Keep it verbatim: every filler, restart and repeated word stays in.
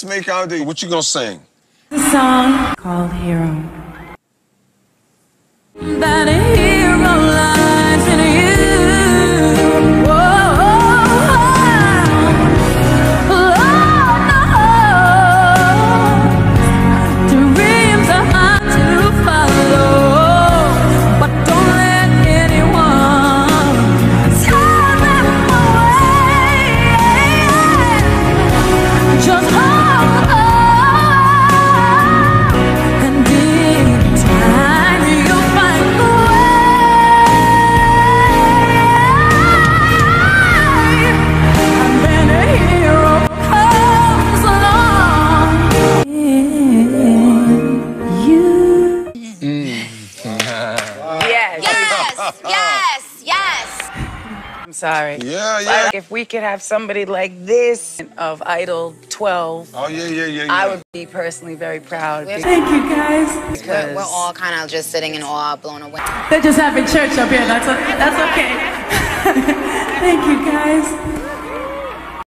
make our day. What you gonna sing? The song called Hero. That a hero lies in you. Whoa, Lord knows dreams are hard to follow, but don't let anyone tear them away. Just hold on, and in time you'll find the way. And then a hero comes along. You. Yes. Yes, yes, yes. I'm sorry. Yeah, yeah. Like, if we could have somebody like this of Idol twelve, Oh, yeah, yeah, yeah, yeah. I would be personally very proud. We're- Thank you, guys. We're, we're all kind of just sitting in awe, blown away. They're just having church up here. That's, that's okay. Thank you, guys.